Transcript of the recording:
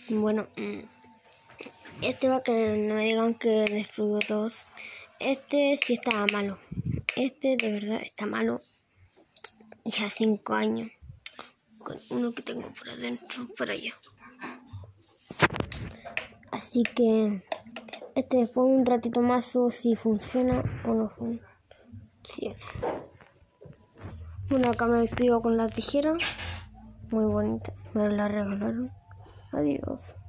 Bueno, este va que no me digan que de frutos. Este sí estaba malo. Este de verdad está malo. Ya 5 años. Con uno que tengo por adentro, por allá. Así que este después un ratito más o si funciona o no funciona. Bueno, acá me despido con la tijera. Muy bonita. Me la regalaron. Adiós.